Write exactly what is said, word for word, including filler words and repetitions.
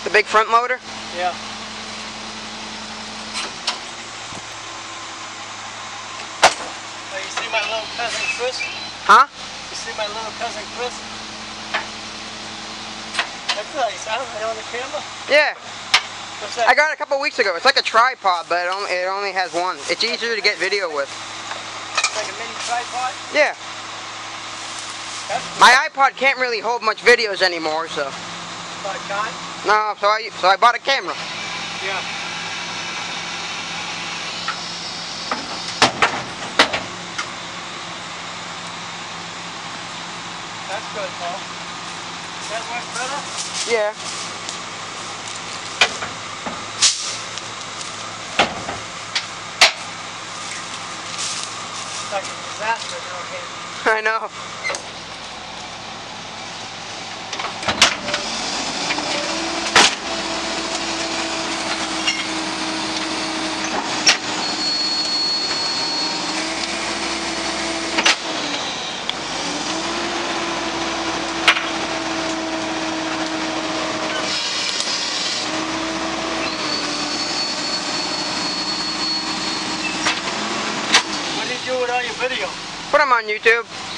The big front motor? Yeah. Oh, you see my little cousin Chris? Huh? You see my little cousin Chris? That's nice, huh? Right on the camera? Yeah. What's that? I got it a couple weeks ago. It's like a tripod, but it only, it only has one. It's easier to get video with. It's like a mini tripod? Yeah. That's cool. My iPod can't really hold much videos anymore, so. But God? No, so I so I bought a camera. Yeah. That's good, Paul. That work better? Yeah. It's like a disaster down here. I know. What do you do with all your video? Put them on YouTube.